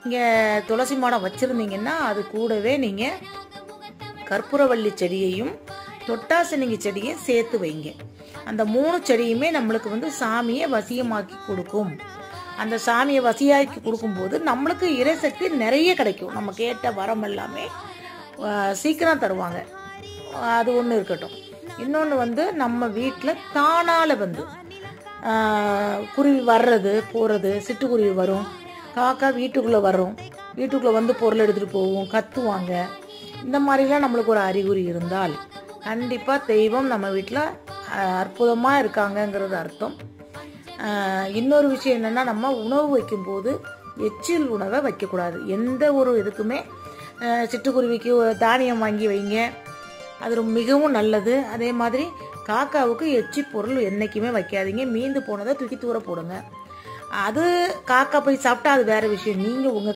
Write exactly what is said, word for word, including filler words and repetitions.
நீங்கள் துளசி மாடம் வச்சுருந்தீங்கன்னா அது கூடவே நீங்கள் கற்பூரவள்ளி செடியையும் தொட்டாசினிங்கி செடியையும் சேர்த்து வைங்க. அந்த மூணு செடியுமே நம்மளுக்கு வந்து சாமியை வசியமாக்கி கொடுக்கும். அந்த சாமியை வசியாக்கி கொடுக்கும்போது நம்மளுக்கு இறைசக்தி நிறைய கிடைக்கும். நம்ம கேட்ட வரம் எல்லாமே சீக்கிரம் தருவாங்க. அது ஒன்று இருக்கட்டும். இன்னொன்று வந்து நம்ம வீட்டில் தானால் வந்து குருவி வர்றது போகிறது, சிட்டுக்குருவி வரும், காக்கா வீட்டுக்குள்ளே வரும், வீட்டுக்குள்ளே வந்து பொருள் எடுத்துகிட்டு போவோம், கத்துவாங்க. இந்த மாதிரிலாம் நம்மளுக்கு ஒரு அறிகுறி இருந்தால் கண்டிப்பாக தெய்வம் நம்ம வீட்டில் அற்புதமாக இருக்காங்கங்கிறது அர்த்தம். இன்னொரு விஷயம் என்னென்னா, நம்ம உணவு வைக்கும்போது எச்சில் உணவை வைக்கக்கூடாது. எந்த ஒரு இதுக்குமே சிட்டுக்குருவிக்கு தானியம் வாங்கி வைங்க, அது மிகவும் நல்லது. அதே மாதிரி காக்காவுக்கு எச்சி பொருள் என்றைக்குமே வைக்காதீங்க. மீந்து போனதை தூக்கி தூர போடுங்க. அது காக்கா போய் சாப்பிட்டா அது வேறு விஷயம். நீங்கள் உங்கள்